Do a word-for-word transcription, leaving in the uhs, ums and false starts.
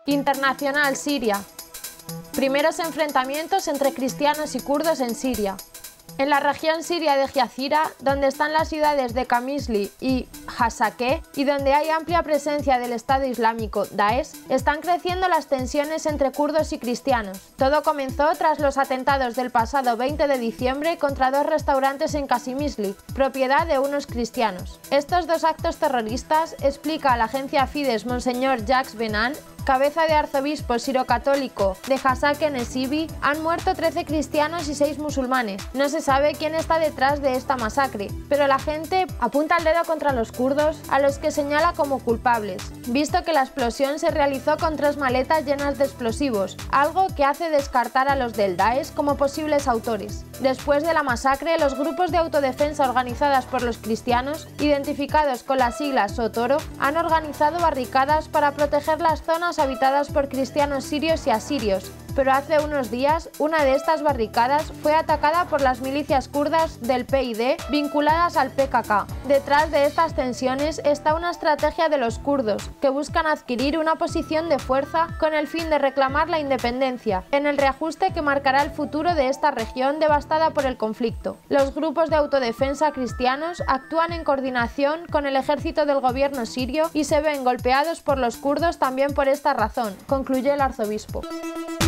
Internacional Siria. Primeros enfrentamientos entre cristianos y kurdos en Siria. En la región siria de Jazira, donde están las ciudades de Qamishli y Hasakeh, y donde hay amplia presencia del Estado Islámico, Daesh, están creciendo las tensiones entre kurdos y cristianos. Todo comenzó tras los atentados del pasado veinte de diciembre contra dos restaurantes en Qamishli, propiedad de unos cristianos. Estos dos actos terroristas, explica a la agencia Fides Monseñor Jacques Benan, cabeza de arzobispo sirocatólico de Hasakeh Nesibi, han muerto trece cristianos y seis musulmanes. No se sabe quién está detrás de esta masacre, pero la gente apunta el dedo contra los kurdos, a los que señala como culpables, visto que la explosión se realizó con tres maletas llenas de explosivos, algo que hace descartar a los del Daesh como posibles autores. Después de la masacre, los grupos de autodefensa organizadas por los cristianos, identificados con las siglas Sotoro, han organizado barricadas para proteger las zonas habitadas por cristianos sirios y asirios, pero hace unos días una de estas barricadas fue atacada por las milicias kurdas del P I D vinculadas al P K K. Detrás de estas tensiones está una estrategia de los kurdos, que buscan adquirir una posición de fuerza con el fin de reclamar la independencia, en el reajuste que marcará el futuro de esta región devastada por el conflicto. Los grupos de autodefensa cristianos actúan en coordinación con el ejército del gobierno sirio y se ven golpeados por los kurdos también por esta razón, concluye el arzobispo.